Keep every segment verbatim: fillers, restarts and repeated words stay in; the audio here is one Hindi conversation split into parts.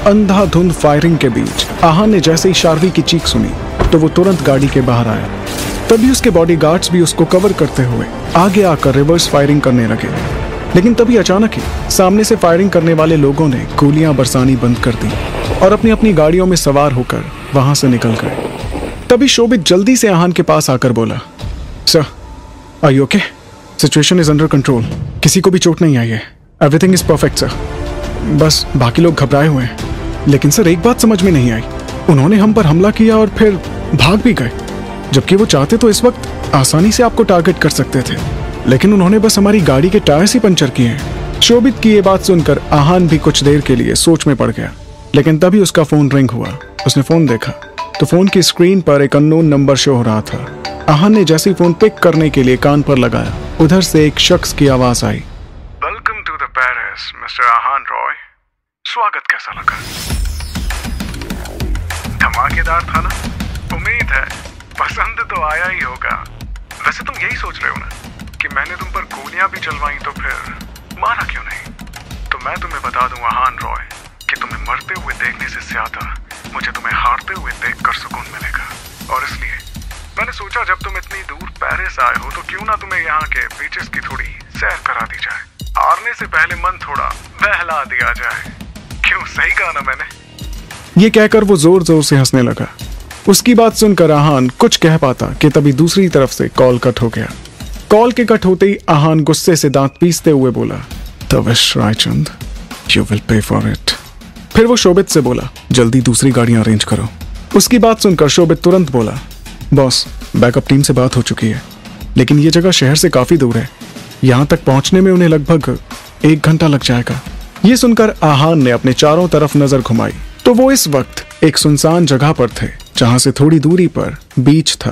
अंधाधुंध फायरिंग के बीच आहान ने जैसे ही शार्वी की चीख सुनी तो वो तुरंत गाड़ी के बाहर आया। तभी उसके बॉडीगार्ड्स भी उसको कवर करते हुए आगे आकर रिवर्स फायरिंग करने लगे। लेकिन तभी अचानक ही सामने से फायरिंग करने वाले लोगों ने गोलियां बरसानी बंद कर दी और अपनी अपनी गाड़ियों में सवार होकर वहां से निकल गए। तभी शोभित जल्दी से आहान के पास आकर बोला, sir are you okay? Situation is under control, किसी को भी चोट नहीं आई है, एवरीथिंग इज परफेक्ट सर। बस बाकी लोग घबराए हुए हैं। लेकिन सर एक बात समझ में नहीं आई, उन्होंने हम पर हमला किया और फिर भाग भी गए, जबकि वो चाहते तो इस वक्त आसानी से आपको टारगेट कर सकते थे, लेकिन उन्होंने बस हमारी गाड़ी के टायर्स ही पंचर किए हैं। शोभित की ये बात सुनकर आहान भी कुछ देर के लिए सोच में पड़ गया। लेकिन तभी उसका फोन रिंग हुआ। उसने फोन देखा तो फोन की स्क्रीन पर एक अननोन नंबर शो हो रहा था। आहान ने जैसे ही फोन पिक करने के लिए कान पर लगाया, उधर से एक शख्स की आवाज आई, welcome to the Paris mister Aahan Roy. स्वागत कैसा लगा? धमाकेदार था ना? उम्मीद है पसंद तो आया ही होगा। वैसे तुम यही सोच रहे हो ना कि मैंने तुम पर गोलियां भी चलवाई तो फिर मारा क्यों नहीं? तो मैं तुम्हें बता दूं आहान रॉय कि तुम्हें मरते हुए देखने से ज्यादा मुझे तुम्हें हारते हुए देखकर सुकून मिलेगा। और इसलिए मैंने सोचा जब तुम इतनी दूर पेरिस आए हो तो क्यों ना तुम्हें यहाँ के बीचेस की थोड़ी सैर करा दी जाए। हारने से पहले मन थोड़ा बहला दिया जाए। क्यों, सही कहा ना मैंने? ये कहकर वो जोर जोर से हंसने लगा। उसकी बात सुनकर आहान कुछ कह पाता कि तभी दूसरी तरफ से कॉल कट हो गया। कॉल के कट होते ही आहान गुस्से से दांत पीसते हुए बोला, Tavish Raichand, you will pay for it. फिर वो शोभित से बोला, जल्दी दूसरी गाड़ियां अरेंज करो। उसकी बात सुनकर शोभित तुरंत बोला, बॉस बैकअप टीम से बात हो चुकी है, लेकिन ये जगह शहर से काफी दूर है, यहाँ तक पहुंचने में उन्हें लगभग एक घंटा लग जाएगा। ये सुनकर आहान ने अपने चारों तरफ नजर घुमाई तो वो इस वक्त एक सुनसान जगह पर थे, जहां से थोड़ी दूरी पर बीच था।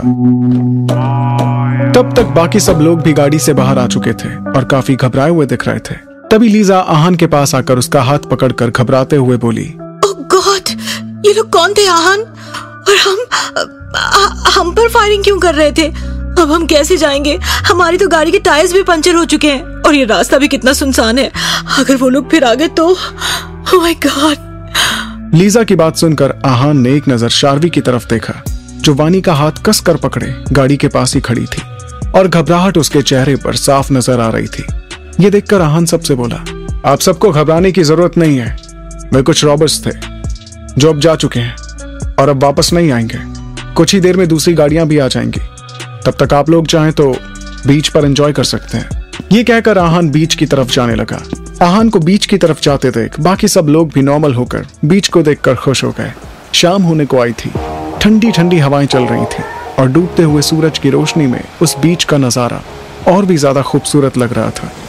तब तक बाकी सब लोग भी गाड़ी से बाहर आ चुके थे और काफी घबराए हुए दिख रहे थे। तभी लीजा आहान के पास आकर उसका हाथ पकड़कर घबराते हुए बोली, ओह गॉड, ये लोग कौन थे आहान? और हम आ, हम पर फायरिंग क्यों कर रहे थे? अब हम कैसे जाएंगे? हमारी तो गाड़ी के टायर्स भी पंचर हो चुके हैं और ये रास्ता भी कितना सुनसान है। अगर वो लोग फिर आ गए तो ओह माय गॉड। लीजा की बात सुनकर आहान ने एक नजर शार्वी की तरफ देखा, जो वानी का हाथ कसकर पकड़े गाड़ी के पास ही खड़ी थी और घबराहट उसके चेहरे पर साफ नजर आ रही थी। ये देखकर आहान सबसे बोला, आप सबको घबराने की जरूरत नहीं है। वे कुछ रॉबर्स थे जो अब जा चुके हैं और अब वापस नहीं आएंगे। कुछ ही देर में दूसरी गाड़ियां भी आ जाएंगी। तब तक आप लोग चाहें तो बीच पर एंजॉय कर सकते हैं। ये कहकर आहान बीच की तरफ जाने लगा। आहान को बीच की तरफ जाते देख बाकी सब लोग भी नॉर्मल होकर बीच को देखकर खुश हो गए। शाम होने को आई थी, ठंडी ठंडी हवाएं चल रही थी और डूबते हुए सूरज की रोशनी में उस बीच का नजारा और भी ज्यादा खूबसूरत लग रहा था।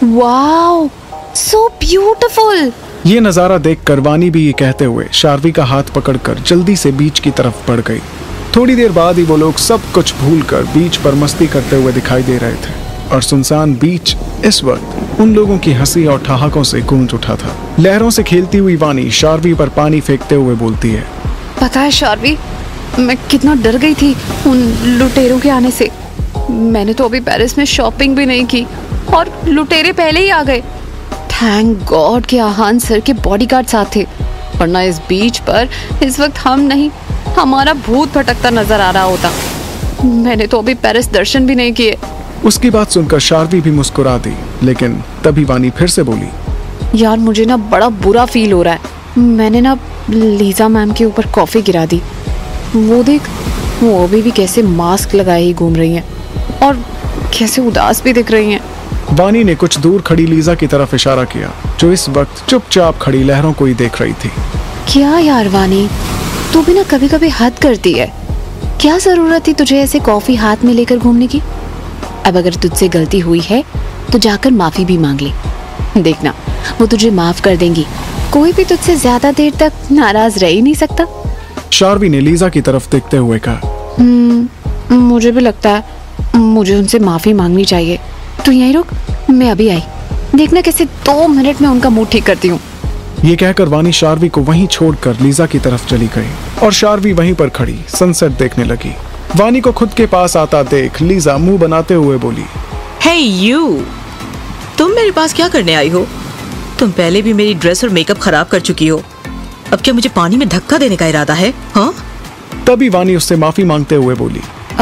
Wow, so beautiful. ये नजारा देखकर वानी भी ये कहते हुए शार्वी का हाथ पकड़कर जल्दी से बीच की तरफ बढ़ गई। थोड़ी देर बाद ही वो लोग सब कुछ भूलकर बीच पर मस्ती करते हुए दिखाई दे रहे थे और सुनसान बीच इस वक्त उन लोगों की हंसी और ठहाकों से गूंज उठा था। लहरों से खेलती हुई वानी शार्वी पर पानी फेंकते हुए बोलती है, पता है शार्वी, मैं कितना डर गई थी उन लुटेरों के आने से। मैंने तो अभी पेरिस में शॉपिंग भी नहीं की और लुटेरे पहले ही आ गए। थैंक गॉड कि आहान सर के बॉडीगार्ड साथ थे, वरना इस बीच पर इस वक्त हम नहीं, हमारा भूत भटकता नजर आ रहा होता। मैंने तो अभी पेरिस दर्शन भी नहीं किए। उसकी बात सुनकर शार्वी भी मुस्कुरा दी, लेकिन तभी वानी फिर से बोली, यार मुझे ना बड़ा बुरा फील हो रहा है। मैंने ना लीजा मैम के ऊपर कॉफी गिरा दी। वो देख, वो अभी भी कैसे मास्क लगाए ही घूम रही हैं और कैसे उदास भी दिख रही हैं। वानी ने कुछ दूर खड़ी लीजा की तरफ इशारा किया, जो इस वक्त चुपचाप खड़ी लहरों को ही देख रही थी। क्या यार वानी, तू भी ना कभी कभी हद करती है। क्या जरूरत थी तुझे ऐसे कॉफी हाथ में लेकर घूमने की? अब अगर तुझसे गलती हुई है तो जाकर माफी भी मांग ले। देखना, वो तुझे माफ कर देंगी। कोई भी तुझसे ज्यादा देर तक नाराज रह ही नहीं सकता। शार्वी ने लीजा की तरफ देखते हुए कहा, हम्म मुझे भी लगता है मुझे उनसे माफी मांगनी चाहिए। तू यहीं रुक, मैं अभी आई। देखना कैसे दो मिनट में उनका मूड ठीक करती हूँ। ये कहकर वानी शार्वी को वहीं छोड़कर लीजा की तरफ चली गई और शार्वी वहीं पर खड़ी सनसेट देखने लगी। वानी को खुद के पास आता देख लीजा मुंह बनाते हुए बोली, हे यू, तुम मेरे पास क्या करने आई हो? तुम पहले भी मेरी ड्रेस और मेकअप खराब कर चुकी हो अब क्या मुझे पानी में धक्का देने का इरादा है? हाँ? तभी वानी उससे माफी मांगते हुए बोली,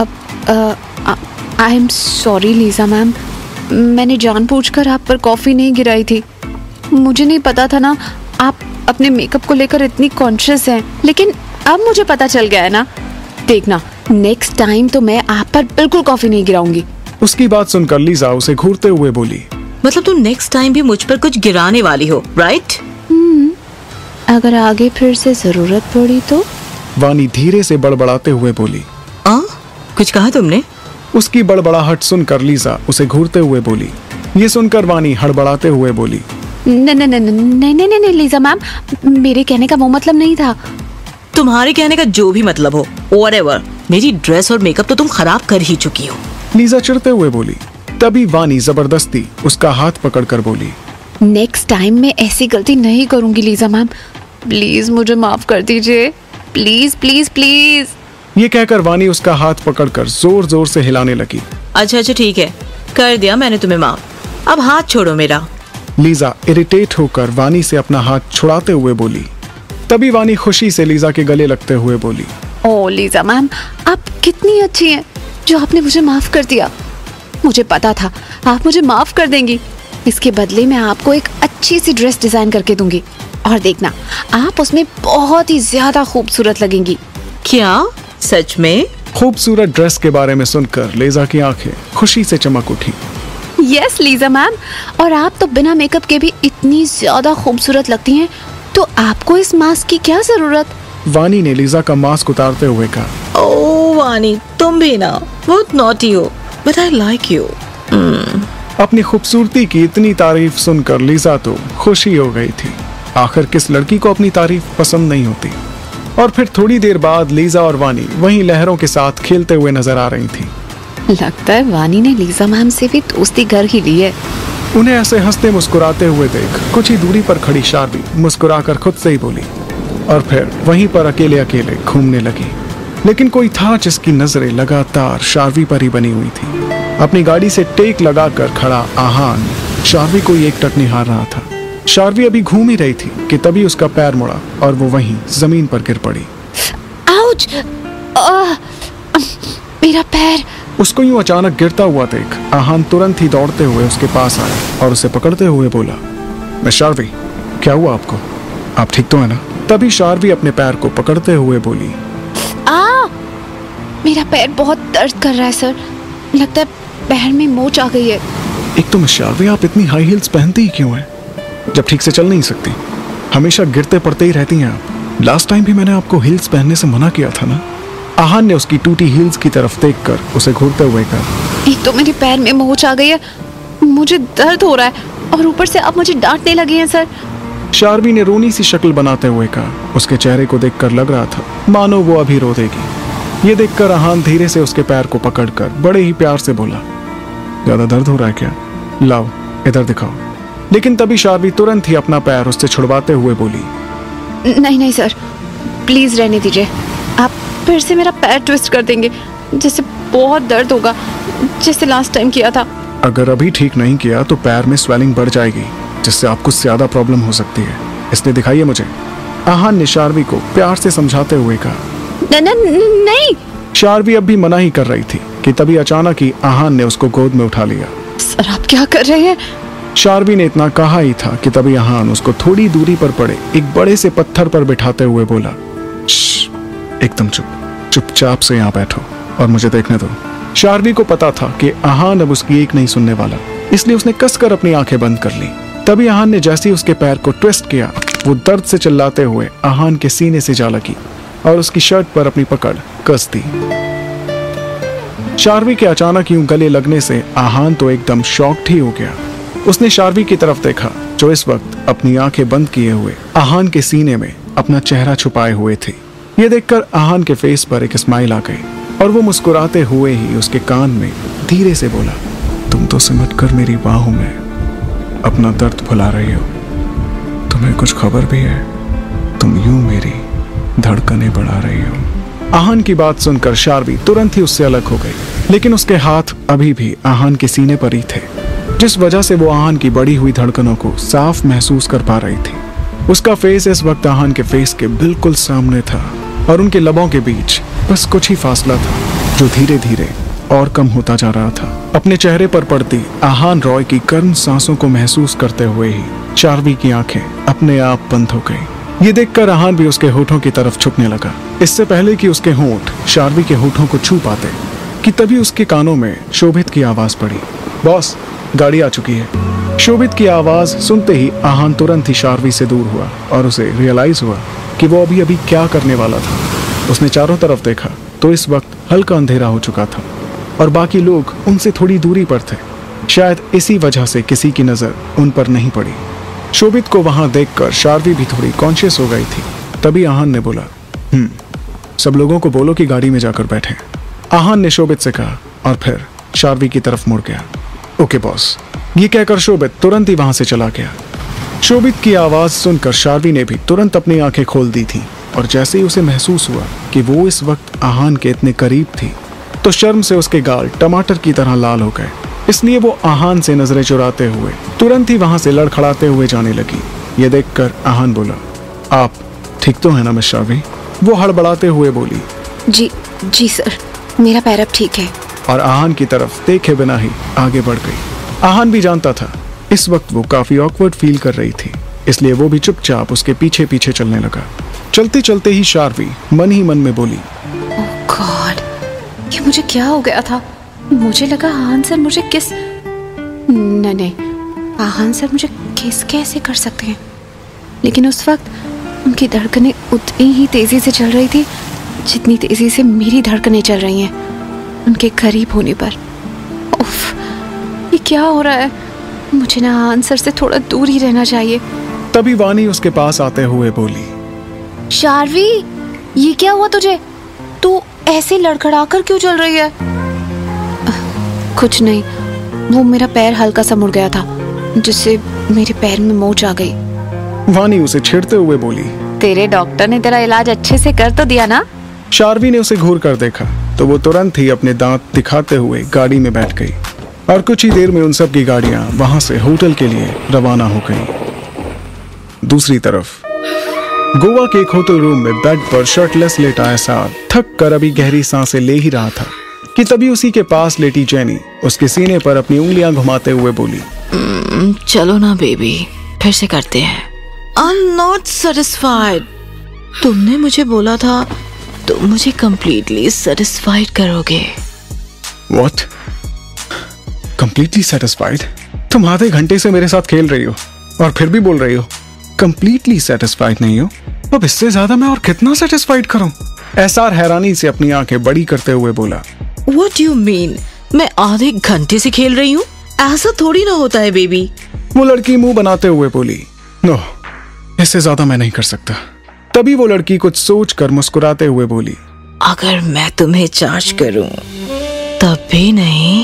अब I am sorry Lisa ma'am, मैंने जानबूझकर आप पर कॉफी नहीं गिराई थी। मुझे नहीं पता था ना आप अपने मेकअप को लेकर इतनी कॉन्शियस हैं, लेकिन अब मुझे पता चल गया है ना। देखना नेक्स्ट टाइम तो मैं आप पर बिल्कुल कॉफी नहीं गिराऊंगी। उसकी बात सुनकर लीजा उसे घूरते हुए बोली, मतलब तुम नेक्स्ट टाइम भी मुझ पर कुछ गिराने वाली हो, राइट? हम्म, अगर आगे फिर से जरूरत पड़ी तो। वानी धीरे से बड़बड़ाते हुए बोली। आ? कुछ कहा तुमने? उसकी बड़बड़ाहट सुनकर लीजा उसे घूरते हुए बोली। ये सुनकर वानी हड़बड़ाते हुए बोली, नहीं नहीं नहीं नहीं नहीं लीजा मैम, मेरे कहने का वो मतलब नहीं था। तुम्हारे कहने का जो भी मतलब हो, व्हाटएवर, मेरी ड्रेस और मेकअप तो तुम खराब कर ही चुकी हो। लीजा चिढ़ते हुए बोली। तभी वानी जबरदस्ती उसका हाथ पकड़कर बोली, नेक्स्ट टाइम मैं ऐसी गलती नहीं करूंगी लीजा मैम, प्लीज मुझे माफ कर दीजिए, प्लीज प्लीज प्लीज। ये कहकर वानी उसका हाथ पकड़कर जोर जोर से हिलाने लगी। अच्छा अच्छा ठीक है, कर दिया मैंने तुम्हें माफ, अब हाथ छोड़ो मेरा। लीजा इरिटेट होकर वानी से अपना हाथ छुड़ाते हुए बोली। तभी वानी खुशी से लीजा के गले लगते हुए बोली, ओ लीजा मैम, आप कितनी अच्छी हैं जो आपने मुझे माफ कर दिया। मुझे पता था आप मुझे माफ कर देंगी। इसके बदले मैं आपको एक अच्छी सी ड्रेस डिजाइन करके दूंगी और देखना आप उसमें बहुत ही ज्यादा खूबसूरत लगेंगी। क्या सच में? खूबसूरत ड्रेस के बारे में सुनकर लीजा की आंखें खुशी से चमक उठी। यस लीजा मैम, और आप तो बिना मेकअप के भी इतनी ज्यादा खूबसूरत लगती हैं, तो आपको इस मास्क की क्या जरूरत। वानी ने लीजा का मास्क उतारते हुए कहा, ओ वानी, तुम भी ना बहुत नॉटी हो, बट आई लाइक यू। अपनी खूबसूरती की इतनी तारीफ सुनकर लीजा तो खुशी हो गई थी। आखिर किस लड़की को अपनी तारीफ पसंद नहीं होती। और फिर थोड़ी देर बाद लीजा और वानी वहीं लहरों के साथ खेलते हुए नजर आ रही थी। लगता है वानी ने लीजा मैम से भी दोस्ती कर ही ली है। उन्हें ऐसे हंसते मुस्कुराते हुए देख कुछ ही दूरी पर खड़ी शार्वी मुस्कुराकर खुद से ही बोली और फिर वहीं पर अकेले अकेले घूमने लगी। लेकिन कोई था जिसकी नजरें लगातार शार्वी पर ही बनी हुई थी। अपनी गाड़ी से टेक लगाकर खड़ा आहान शार्वी को एक टक निहार रहा था। शार्वी अभी घूम ही रही थी कि तभी उसका पैर मुड़ा और वो वहीं जमीन पर गिर पड़ी। आउच! आह! मेरा पैर! उसको यूं अचानक गिरता हुआ देख आहान तुरंत ही दौड़ते हुए उसके पास आया और उसे पकड़ते हुए बोला, मिस शार्वी, क्या हुआ आपको? आप ठीक तो है ना? तभी शार्वी अपने पैर को पकड़ते हुए बोली, आ! मेरा पैर बहुत दर्द कर रहा है सर, लगता है पैर में मोच आ गई है। एक तो मिस शार्वी, आप इतनी हाई हील्स पहनती ही क्यों हैं? जब ठीक से चल नहीं सकती, हमेशा गिरते पड़ते ही रहती हैं आप। लास्ट टाइम भी मैंने आपको हील्स पहनने से मना किया था ना। आहान ने उसकी टूटी हील्स की तरफ देखकर उसे घूरते हुए कहा, एक तो मेरे पैर में मोच आ गई है, मुझे दर्द हो रहा है और ऊपर से आप मुझे डांटने लगे हैं सर। शार्वी ने रोनी सी शक्ल बनाते हुए कहा। उसके चेहरे को देखकर लग रहा था मानो वो अभी रो देगी। ये देखकर आहान धीरे से उसके पैर को पकड़कर बड़े ही प्यार से बोला, ज्यादा दर्द हो रहा है क्या? लाओ इधर दिखाओ। लेकिन तभी शार्वी तुरंत ही अपना पैर उससे छुड़वाते हुए बोली, नहीं नहीं सर, प्लीज रहने दीजिए, आप फिर से मेरा पैर ट्विस्ट कर देंगे, जिससे बहुत दर्द होगा, जैसे लास्ट टाइम किया था। अगर अभी ठीक नहीं किया तो पैर में स्वेलिंग बढ़ जाएगी, जिससे आपको ज्यादा प्रॉब्लम हो सकती है, इसलिए दिखाइए मुझे। आहान ने शार्वी को प्यार से समझाते हुए कहा। न, न, न, नहीं। शार्वी अब भी मना ही कर रही थी कि तभी अचानक ही आहान ने उसको गोद में उठा लिया। सर आप क्या कर रहे हैं? शार्वी ने इतना कहा ही था कि तभी आहान उसको थोड़ी दूरी पर पड़े एक बड़े से पत्थर पर बिठाते हुए बोला, एकदम चुप, चुपचाप से यहाँ बैठो और मुझे देखने दो। शार्वी को पता था कि आहान अब उसकी एक नहीं सुनने वाला, इसलिए उसने कसकर अपनी आंखें बंद कर ली। तभी आहान ने जैसे ही उसके पैर को ट्विस्ट किया, वो दर्द से चिल्लाते हुए आहान के सीने से जा लगी और उसकी शर्ट पर अपनी पकड़ कस दी। शार्वी के अचानक यूं गले लगने से आहान तो एकदम शॉक्ड ही हो गया। उसने शार्वी की तरफ देखा, जो इस वक्त अपनी आंखें बंद किए हुए आहान के सीने में अपना चेहरा छुपाए हुए थी। ये देखकर आहान के फेस पर एक स्माइल आ गई और वो मुस्कुराते हुए ही उसके कान में धीरे से बोला, तुम तो सिमट कर मेरी बाहों में अपना दर्द भुला रही हो। तुम्हें कुछ खबर भी है? तुम यूं मेरी धड़कनें बढ़ा रही हो। आहान की बात सुनकर शार्वी तुरंत ही उससे अलग हो गई, लेकिन उसके हाथ अभी भी आहान के सीने पर ही थे, जिस वजह से वो आहान की बढ़ी हुई धड़कनों को साफ महसूस कर पा रही थी। उसका फेस इस वक्त आहान के फेस के बिल्कुल सामने था और उनके लबों के बीच बस कुछ ही फासला था जो धीरे धीरे और कम होता जा रहा था। अपने चेहरे पर पड़ती आहान रॉय की गर्म सांसों को महसूस करते हुए ही शार्वी की आंखें अपने आप बंद हो गई। ये देखकर आहान भी उसके होठों की तरफ झुकने लगा। इससे पहले कि उसके होंठ शार्वी के होठों को छू पाते कि तभी उसके कानों में शोभित की आवाज पड़ी, बॉस गाड़ी आ चुकी है। शोभित की आवाज सुनते ही आहान तुरंत ही शार्वी से दूर हुआ और उसे रियलाइज हुआ कि वो अभी अभी क्या करने वाला था। उसने चारों तरफ देखा तो इस वक्त हल्का अंधेरा हो चुका था और बाकी लोग उनसे थोड़ी दूरी पर थे। शायद इसी वजह से किसी की नजर उन पर नहीं पड़ी। शोभित को वहां देखकर शार्वी भी थोड़ी कॉन्शियस हो गई थी। तभी आहान ने बोला, हम्म सब लोगों को बोलो कि गाड़ी में जाकर बैठे। आहान ने शोभित से कहा और फिर शार्वी की तरफ मुड़ गया। ओके बॉस, ये कहकर शोभित तुरंत ही वहां से चला गया। शोभित की आवाज सुनकर शार्वी ने भी तुरंत अपनी आंखें खोल दी थी और जैसे ही उसे महसूस हुआ कि वो इस वक्त आहान के इतने करीब थी तो शर्म से उसके गाल टमाटर की तरह लाल हो गए। इसलिए वो आहान से नजरें चुराते हुए तुरंत ही वहां से लड़खड़ाते हुए जाने लगी। ये देखकर आहान बोला, आप ठीक तो है ना मिस शार्वी? वो हड़बड़ाते हुए बोली, जी जी सर, मेरा पैर अब ठीक है। और आहान की तरफ देखे बिना ही आगे बढ़ गई। आहान भी जानता था इस वक्त वो काफी ऑकवर्ड फील कर रही थी, इसलिए वो भी चुपचाप उसके पीछे पीछे चलने लगा। चलते चलते ही शार्वी मन ही मन में बोली, ओह गॉड, ये मुझे क्या हो गया था? मुझे लगा आहान सर मुझे किस नहीं नहीं आहान सर मुझे किस कैसे कर सकते हैं, लेकिन उस वक्त उनकी धड़कनें उतनी ही तेजी से चल रही थी जितनी तेजी से मेरी धड़कनें चल रही हैं उनके करीब होने पर। उफ, ये क्या हो रहा है? मुझे ना आहान सर से थोड़ा दूर ही रहना चाहिए। तभी वानी उसके पास आते हुए बोली, शार्वी, ये क्या हुआ तुझे? तू ऐसे लड़खड़ाकर क्यों चल रही है? कुछ नहीं, वो मेरा पैर हल्का सा मुड़ गया था जिससे मेरे पैर में मोच आ गई। वानी उसे छेड़ते हुए बोली, तेरे डॉक्टर ने तेरा इलाज अच्छे से कर तो दिया ना? शार्वी ने उसे घूर कर देखा तो वो तुरंत ही अपने दांत दिखाते हुए गाड़ी में बैठ गई और कुछ ही देर में उन सब की गाड़ियां वहां से होटल के लिए रवाना हो गई। दूसरी तरफ गोवा के एक होटल रूम में बेड पर शर्टलेस लेटा एसआर थक कर अभी गहरी सांसें ले ही रहा था कि तभी उसी के पास लेटी जेनी उसके सीने पर अपनी उंगलियां घुमाते हुए बोली, चलो ना बेबी, फिर से करते हैं। I am not satisfied. तुमने मुझे बोला था तुम मुझे कंप्लीटली सेटिस्फाइड करोगे। व्हाट? Completely satisfied? तुम आधे घंटे से मेरे साथ खेल रही हो और फिर भी बोल रही हो कंप्लीटली सेटिस्फाइड नहीं हो। अब इससे ज्यादा मैं और कितना सेटिस्फाइड करूं? एसआर हैरानी से अपनी आंखें बड़ी करते हुए बोला, What do you mean? मैं आधे घंटे से खेल रही हूँ? ऐसा थोड़ी ना होता है बेबी। वो लड़की मुंह बनाते हुए बोली, नो, इससे ज्यादा मैं नहीं कर सकता। तभी वो लड़की कुछ सोच कर मुस्कुराते हुए बोली, अगर मैं तुम्हें चार्ज करूं तब भी नहीं?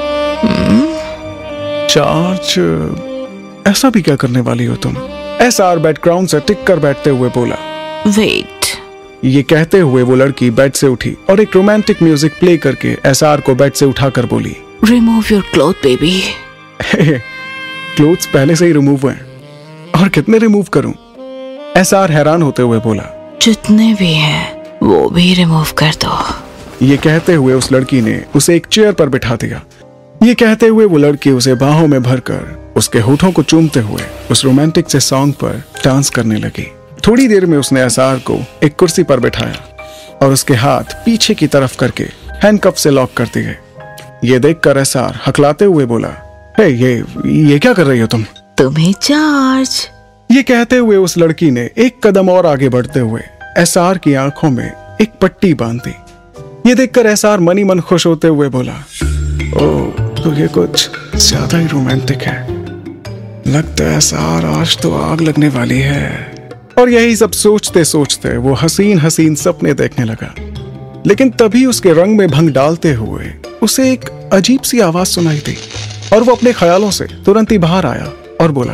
चार्ज? ऐसा भी क्या करने वाली हो तुम? एसआर बैकग्राउंड से टिक कर बैठते हुए बोला, वेट। ये कहते हुए वो लड़की बेड से उठी और एक रोमांटिक म्यूजिक प्ले करके एसआर को बेड से उठाकर बोली, remove your cloth baby. Clothes पहले से ही रिमूव हुए हैं और कितने रिमूव करूं? एसआर हैरान होते हुए बोला, जितने भी हैं वो भी रिमूव कर दो। ये कहते हुए उस लड़की ने उसे एक चेयर पर बिठा दिया। ये कहते हुए वो लड़की उसे बाहों में भरकर उसके होठों को चूमते हुए उस रोमांटिक से सॉन्ग पर डांस करने लगी। थोड़ी देर में उसने एसआर को एक कुर्सी पर बिठाया और उसके हाथ पीछे की तरफ करके हैंडकफ से लॉक कर दिए। ये देखकर एसआर हकलाते हुए बोला, हे ये ये क्या कर रही हो तुम? तुम्हें चार्ज। ये कहते हुए उस लड़की ने एक कदम और आगे बढ़ते हुए एसआर की आंखों में एक पट्टी बांध दी। ये देखकर एसआर मनी मन खुश होते हुए बोला, ओह तो ये कुछ ज्यादा ही रोमांटिक है। लगता है एसआर आज तो आग लगने वाली है। और यही सब सोचते सोचते वो हसीन हसीन सपने देखने लगा। लेकिन तभी उसके रंग में भंग डालते हुए उसे एक अजीब सी आवाज सुनाई दी और वो अपने ख्यालों से तुरंत ही बाहर आया और बोला,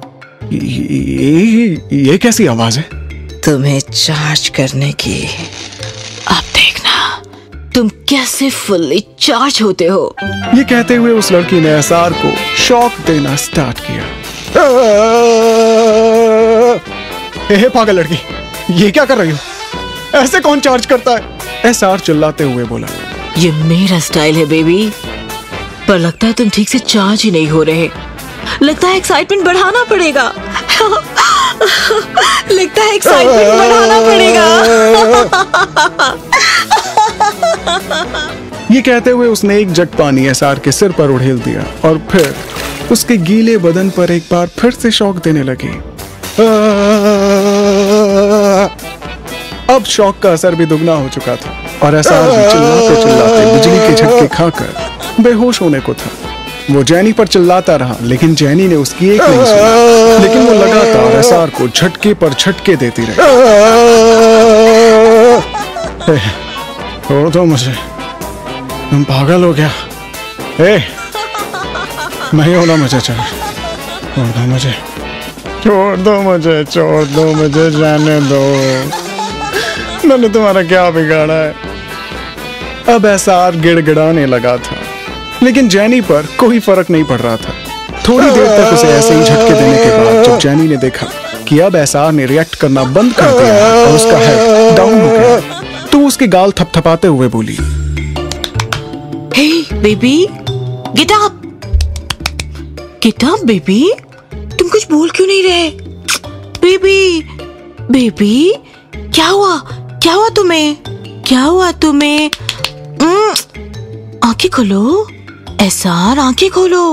ये, ये कैसी आवाज है? तुम्हें चार्ज करने की। अब देखना तुम कैसे फुल्ली चार्ज होते हो। ये कहते हुए उस लड़की ने एसआर को शॉक देना स्टार्ट किया। हे पागल लड़की, ये क्या कर रही हो? ऐसे कौन चार्ज करता है? एसआर चिल्लाते हुए बोला। ये मेरा स्टाइल है बेबी, पर लगता है तुम ठीक से चार्ज ही नहीं हो रहे। लगता है एक्साइटमेंट बढ़ाना पड़ेगा। लगता है एक्साइटमेंट बढ़ाना पड़ेगा। ये कहते हुए उसने एक जग पानी एसआर के सिर पर उड़ेल दिया और फिर उसके गीले बदन पर एक बार फिर से शॉक देने लगी। अब शॉक का असर भी दुगना हो चुका था और एसआर भी चिल्लाते चिल्लाते बिजली के झटके खाकर बेहोश होने को था। वो जैनी पर चिल्लाता रहा, लेकिन जैनी ने उसकी एक नहीं सुनी, लेकिन वो लगातार एसआर को झटके पर झटके देती रही। छोड़ दो मुझे, तुम पागल हो गया। ए, नहीं होना मुझे, चल छोड़ दो मुझे, छोड़ दो मुझे, छोड़ दो मुझे, जाने दो। मैंने तुम्हारा क्या बिगाड़ा है? अब एसआर गिड़गिड़ाने लगा था, लेकिन जैनी पर कोई फर्क नहीं पड़ रहा था। थोड़ी देर तक उसे ऐसे ही झटके देने के बाद जब जैनी ने देखा कि अब एसआर ने रिएक्ट करना बंद कर दिया और उसका हेड डाउन हो गया, तो उसके गाल थपथपाते हुए बोली, hey baby, get up, get up baby. तुम कुछ बोल क्यों नहीं रहे? बेबी, बेबी, क्या हुआ? क्या हुआ तुम्हें? क्या हुआ तुम्हें? आंखें खोलो एसआर, आंखें खोलो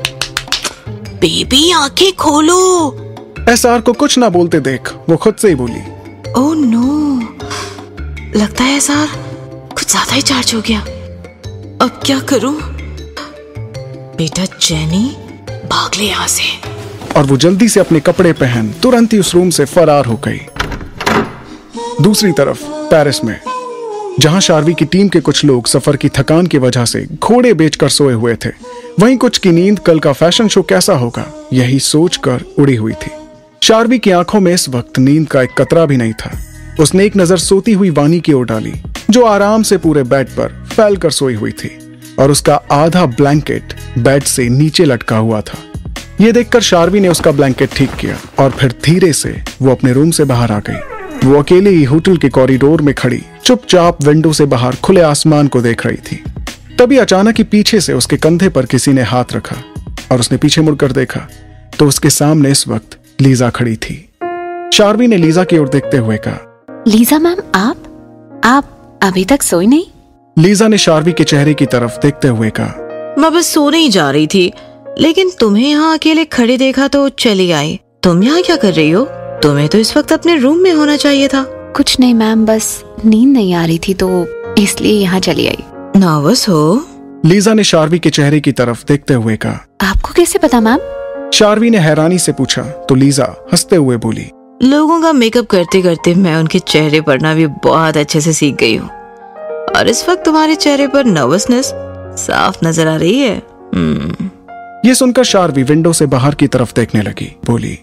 बेबी, आंखें खोलो। एसआर को कुछ ना बोलते देख वो खुद से ही बोली, ओह नो, लगता है एसआर कुछ ज्यादा ही चार्ज हो गया। अब क्या करूं? बेटा जैनी, भाग ले यहाँ से। और वो जल्दी से अपने कपड़े पहन तुरंत ही उस रूम से फरार हो गई। दूसरी तरफ पेरिस में, जहां शार्वी की टीम के कुछ लोग सफर की थकान की वजह से घोड़े बेचकर सोए हुए थे, वहीं कुछ की नींद कल का फैशन शो कैसा होगा यही सोचकर उड़ी हुई थी। शार्वी की आंखों में इस वक्त नींद का एक कतरा भी नहीं था। उसने एक नजर सोती हुई वानी की ओर डाली, जो आराम से पूरे बेड पर फैलकर सोई हुई थी और उसका आधा ब्लैंकेट बेड से नीचे लटका हुआ था। यह देखकर शार्वी ने उसका ब्लैंकेट ठीक किया और फिर धीरे से वो अपने रूम से बाहर आ गई। वो अकेले ही होटल के कॉरिडोर में खड़ी चुपचाप विंडो से बाहर खुले आसमान को देख रही थी। तभी अचानक ही पीछे से उसके कंधे पर किसी ने हाथ रखा और उसने पीछे मुड़कर देखा तो उसके सामने इस वक्त लीजा खड़ी थी। शार्वी ने लीजा की ओर देखते हुए कहा, लीजा मैम, आप आप अभी तक सोई नहीं? लीजा ने शार्वी के चेहरे की तरफ देखते हुए कहा, मैं बस सोने ही जा रही थी, लेकिन तुम्हें यहाँ अकेले खड़े देखा तो चली आई। तुम यहाँ क्या कर रही हो? तुम्हें तो इस वक्त अपने रूम में होना चाहिए था। कुछ नहीं मैम, बस नींद नहीं आ रही थी तो इसलिए यहाँ चली आई। नर्वस हो? लीजा ने शार्वी के चेहरे की तरफ देखते हुए कहा। आपको कैसे पता मैम? शार्वी ने हैरानी से पूछा तो लीजा हंसते हुए बोली, लोगों का मेकअप करते करते मैं उनके चेहरे पर ना भी बहुत अच्छे से सीख गई हूँ, और इस वक्त तुम्हारे चेहरे पर नर्वसनेस साफ नजर आ रही है। hmm. ये सुनकर शार्वी विंडो से बाहर की तरफ देखने लगी, बोली,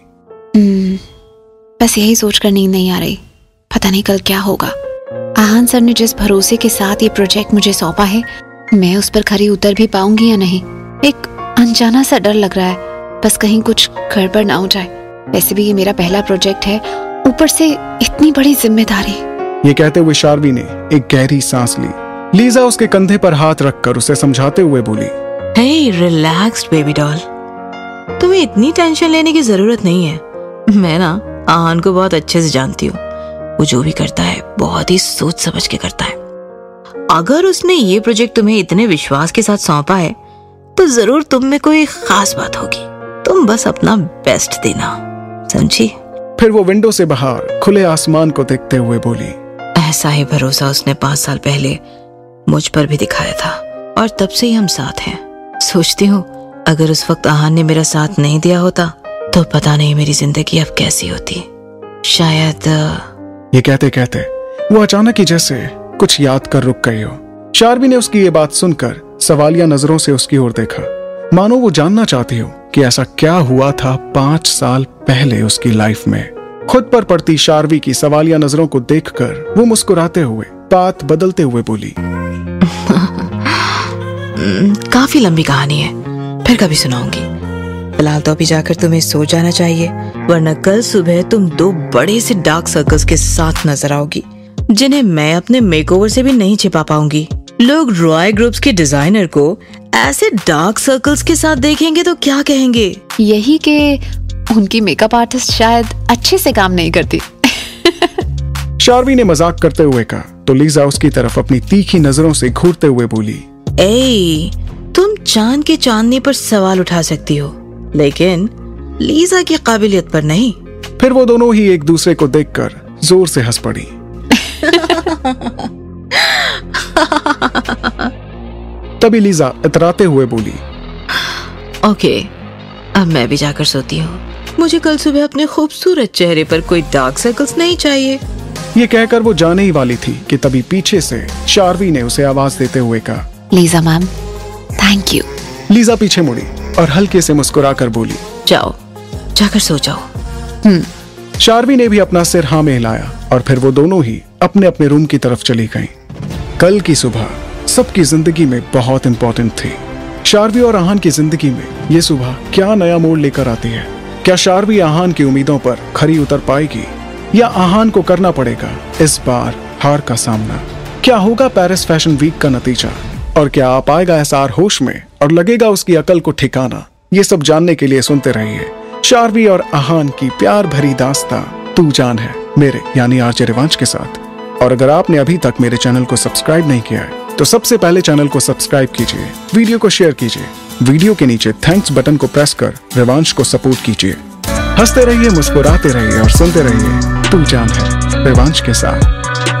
बस यही सोचकर नींद नहीं आ रही, पता नहीं कल क्या होगा। आहान सर ने जिस भरोसे के साथ ये प्रोजेक्ट मुझे सौंपा है, मैं उस पर खरी उतर भी पाऊंगी या नहीं। एक अनजाना सा डर लग रहा है, बस कहीं कुछ गड़बड़ ना हो जाए। वैसे भी ये मेरा पहला प्रोजेक्ट है, ऊपर से इतनी बड़ी जिम्मेदारी। ये कहते हुए शार्वी ने एक गहरी सांस ली। लीजा उसके कंधे पर हाथ रखकर उसे समझाते हुए बोली, हे रिलैक्स्ड बेबी डॉल, तुम्हें इतनी टेंशन लेने की जरूरत नहीं है। मैं ना आहान को बहुत अच्छे से जानती हूँ, वो जो भी करता है बहुत ही सोच समझ के करता है। अगर उसने ये प्रोजेक्ट तुम्हें इतने विश्वास के साथ सौंपा है तो जरूर तुम में कोई खास बात होगी। तुम बस अपना बेस्ट देना, समझी? फिर वो विंडो से बाहर खुले आसमान को देखते हुए बोली, ऐसा ही भरोसा उसने पांच साल पहले मुझ पर भी दिखाया था और तब से ही हम साथ हैं। सोचती हूँ अगर उस वक्त आहान ने मेरा साथ नहीं दिया होता तो पता नहीं मेरी जिंदगी अब कैसी होती। शायद। ये कहते कहते वो अचानक ही जैसे कुछ याद कर रुक गई हो। शार्वी ने उसकी ये बात सुनकर सवालिया नजरों से उसकी ओर देखा, मानो वो जानना चाहती हो कि ऐसा क्या हुआ था पांच साल पहले उसकी लाइफ में। खुद पर पड़ती शार्वी की सवालिया नजरों को देखकर वो मुस्कुराते हुए बात बदलते हुए बोली, काफी लंबी कहानी है, फिर कभी सुनाऊंगी। फिलहाल तो अभी जाकर तुम्हें सो जाना चाहिए, वरना कल सुबह तुम दो बड़े से डार्क सर्कल्स के साथ नजर आओगी, जिन्हें मैं अपने मेकओवर से भी नहीं छिपा पाऊंगी। लोग रॉय ग्रुप्स के डिजाइनर को ऐसे डार्क सर्कल्स के साथ देखेंगे तो क्या कहेंगे? यही कि उनकी मेकअप आर्टिस्ट शायद अच्छे से काम नहीं करती। शार्वी ने मजाक करते हुए कहा तो लीजा उसकी तरफ अपनी तीखी नजरों से घूरते हुए बोली, ए, तुम चांद के चांदने पर सवाल उठा सकती हो, लेकिन लीजा की काबिलियत पर नहीं। फिर वो दोनों ही एक दूसरे को देखकर जोर से हंस पड़ी। तभी लीजा इतराते हुए बोली, ओके, अब मैं भी जाकर सोती हूँ। मुझे कल सुबह अपने खूबसूरत चेहरे पर कोई डार्क सर्कल्स नहीं चाहिए। ये कहकर वो जाने ही वाली थी कि तभी पीछे से शार्वी ने उसे आवाज देते हुए कहा, Lisa ma'am, thank you. Lisa पीछे मुड़ी और हल्के से मुस्कुराकर बोली, जाओ, जाकर सो जाओ। हम्म। शार्वी ने भी अपना सिर हाँ में हिलाया और फिर वो दोनों ही अपने अपने रूम की तरफ चली गईं। कल की सुबह सबकी जिंदगी में बहुत इंपॉर्टेंट थी। शार्वी और आहान की जिंदगी में ये सुबह क्या नया मोड़ लेकर आती है? क्या शार्वी आहान की उम्मीदों पर खरी उतर पाएगी या आहान को करना पड़ेगा इस बार हार का सामना? क्या होगा पेरिस फैशन वीक का नतीजा और क्या आ पाएगा एसआर होश में और लगेगा उसकी अकल को ठिकाना? ये सब जानने के लिए सुनते रहिए शार्वी और आहान की प्यार भरी दास्तां तू जान है मेरे यानी आरजे रिवांश के साथ। और अगर आपने अभी तक मेरे चैनल को सब्सक्राइब नहीं किया है तो सबसे पहले चैनल को सब्सक्राइब कीजिए, वीडियो को शेयर कीजिए, वीडियो के नीचे थैंक्स बटन को प्रेस कर रिवांश को सपोर्ट कीजिए। हंसते रहिए, मुस्कुराते रहिए और सुनते रहिए तू जान है रिवांश के साथ।